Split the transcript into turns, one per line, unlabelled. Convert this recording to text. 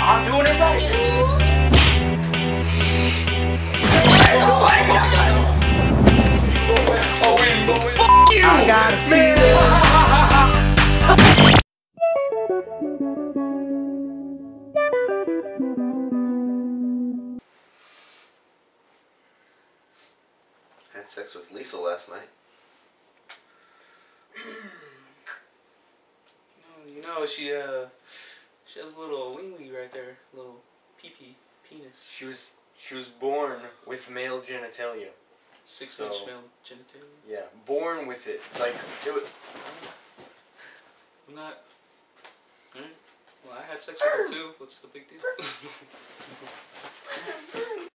I'm doing it right. Oh, wait.
Fuck you! I got a feeling.
Had sex with Lisa last night.
You know, she has a little wing right there, little pee-pee, penis.
She was born with male genitalia.
6-inch male genitalia.
Yeah, born with it. Like it was.
I'm not. Well, I had sex with her too. What's the big deal?